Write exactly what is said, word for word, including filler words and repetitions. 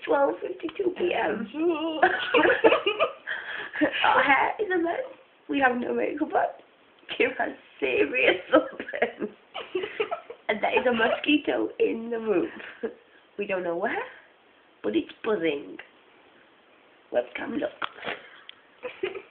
twelve fifty-two p m Our hair is a mess. We have no makeup on. Kim has serious sunburn. And there is a mosquito in the room. We don't know where, but it's buzzing. Webcam, look.